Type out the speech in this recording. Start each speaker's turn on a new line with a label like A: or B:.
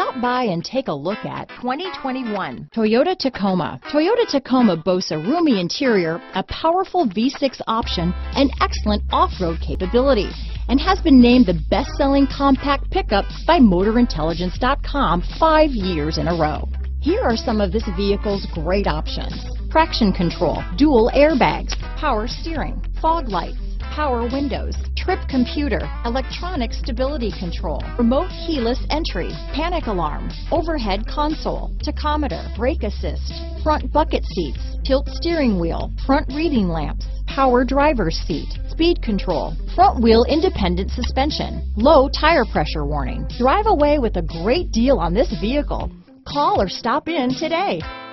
A: Stop by and take a look at 2021 Toyota Tacoma. Toyota Tacoma boasts a roomy interior, a powerful V6 option, and excellent off-road capability, and has been named the best-selling compact pickup by MotorIntelligence.com 5 years in a row. Here are some of this vehicle's great options: traction control, dual airbags, power steering, fog lights, power windows, trip computer, electronic stability control, remote keyless entry, panic alarm, overhead console, tachometer, brake assist, front bucket seats, tilt steering wheel, front reading lamps, power driver's seat, speed control, front wheel independent suspension, low tire pressure warning. Drive away with a great deal on this vehicle. Call or stop in today.